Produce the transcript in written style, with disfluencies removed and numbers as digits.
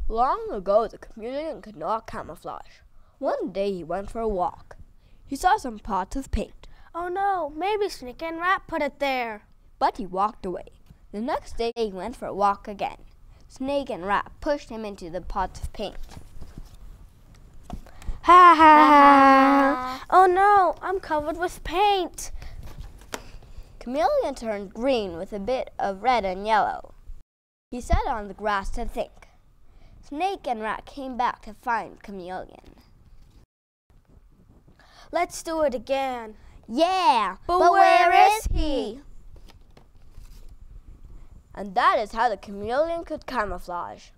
Long ago, the chameleon could not camouflage. One day he went for a walk. He saw some pots of paint. Oh no, maybe Snake and Rat put it there. But he walked away. The next day he went for a walk again. Snake and Rat pushed him into the pots of paint. Ha ha! Oh no, I'm covered with paint. Chameleon turned green with a bit of red and yellow. He sat on the grass to think. Snake and Rat came back to find Chameleon. Let's do it again. Yeah, but where is he? And that is how the chameleon could camouflage.